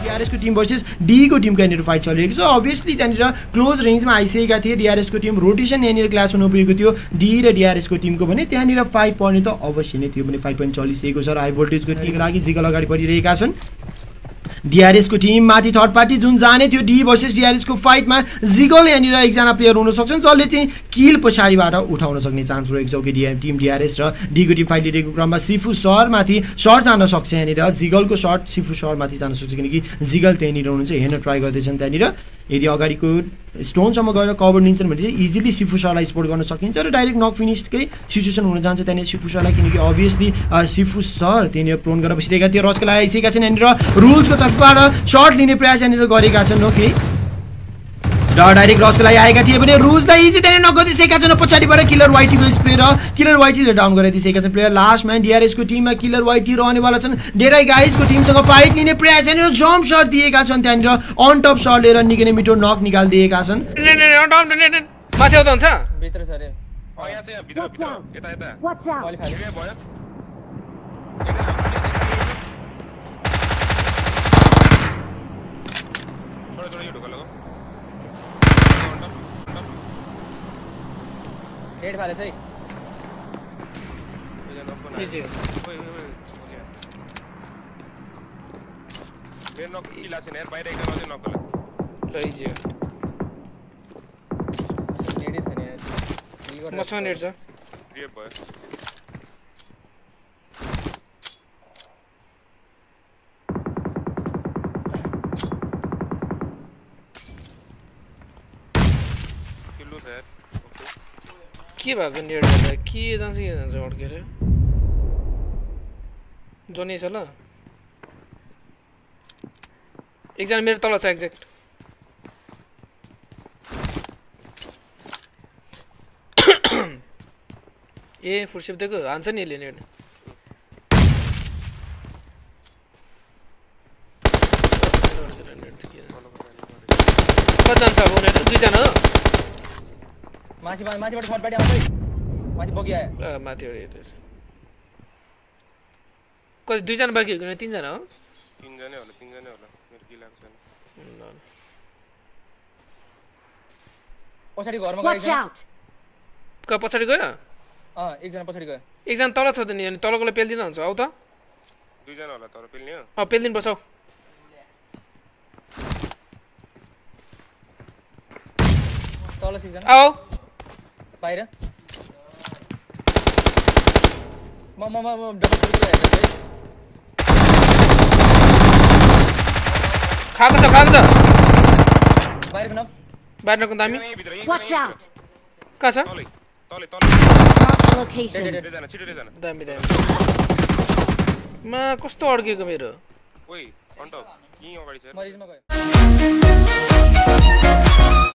DRS को team versus D को टिमको यहाँनिर फाइट चलिरहेको छ अभियसली त्यहाँनिर क्लोज रेन्जमा आइसकेका थिए DRS को टिम रोटेसन यहाँनिर क्लास हुन पुगेको थियो D र DRS को टिमको भने त्यहाँनिर फाइट पर्ने त अवश्य नै थियो भने फाइट पनि चलिसकेको छ र हाई भोल्टेजको टिमको लागि जिगल अगाडि बढिरहेका छन् DRS को टिम माथि थर्ड पार्टी जुन जाने थियो D भर्सेस DRS को फाइटमा जिगल यहाँनिर एकजना प्लेयर हुन सक्छन् जसले चाहिँ किल पछाडिबाट उठाउन सक्ने चान्स रहेको छ कि टिम DRS र D को टिम फाइट लिएको क्रममा सिफु सर माथि सर्ट जान सक्छ यहाँनिर जिगलको सर्ट सिफु सर माथि जान सक्छ किनकि जिगल त्यहाँनिर हुनुहुन्छ हेर्न ट्राई गर्दैछन् त्यहाँनिर यदि अगाडिको स्टोनसम्म गएर कभर लिन्छन् भने चाहिँ इजिली सिफु सरलाई स्पोर्ट गर्न सकिन्छ र डाइरेक्ट नक फिनिशकै सिचुएसन हुन जान्छ त्यहाँनिर सिफु सरलाई किनकि अभियसली सिफु सर त्यहाँनिर प्रोन गरेर बसिरहेका थिए रचको लागि आइसकेका छन् यहाँनिर रुल्सको तर्फबाट सर्ट लिने प्रयास यहाँनिर गरेका छन् ओके र डाइरेक्ट रचको लागि आएका थिए भने रुल्सलाई इजी त्यहाँनिर नगरिदिसकेका छन् पछाडिबाट किलर वाइटीको स्प्रे र किलर वाइटीले डाउन गराइदिसकेका छन् प्लेयर लास्ट म्यान DRS को टिममा किलर वाइटी रहनेवाला छन् डेडाई गाइजको टिमसँग फाइट लिने प्रयास यहाँनिर जम्प सर्ट दिएका छन् त्यहाँनिर अन टप सर्ट लिएर निकै नै मिठो नक निकालिदिएका छन् माथि आउँदा हुन्छ भित्र छ रे यहाँ चाहिँ भित्र भित्र यता अलि खाली भयो थोरै यो ढोका लगाऊ हेड फाले चाहिँ इजी मेरो नक किला छैन यार बाहिर एकजना चाहिँ नक गला ल इजी हेड छैन यार मसँग नेट छ रिएप भयो किल्लो छ यार के भएको नेट गर्दा के जान्छ अड्केर जोनी छ ल एकजना मेरो तल छ एक्ज्याक्ट ए फुटसेप दिएको हान्छ नि यसले नेट कतिजना छ अब नेट दुईजना हो माथिबाट सर्ट पार्टी आउँछ माथि बगी आयो माथिबाट कति दुईजना बाँकी हो कि तीनजना हो तीनजना होला मेरो किल आएको छैन पछाडी घरमा गयो क पछाडी गयो एकजना पछाडी गयो एकजना तल छ त नि अनि तलकोले पेल्दिन हुन्छ आउ त दुईजना होला तर पेल्ने हो पेल्दिन पर्छ तल एकजना आओ बाहिर म डबल खाएको छ बाहिर न बाहिर नको दामी Watch out! कहाँ छ तले Location. छिटो जाना दामी मा कस्तो अड्केको मेरो ओइ अन्त यही अगाडि छ मरिजमा गयो